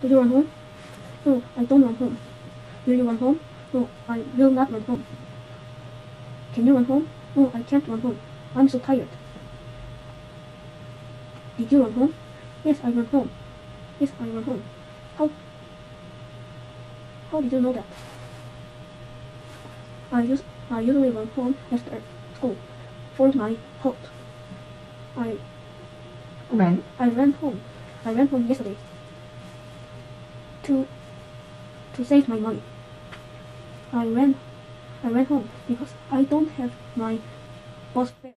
Do you run home? No, I don't run home. Do you run home? No, I will not run home. Can you run home? No, I can't run home. I'm so tired. Did you run home? Yes, I ran home. Yes, I ran home. How did you know that? I usually run home after school for my health. I ran home. I ran home yesterday to save my money. I ran home because I don't have my bus fare.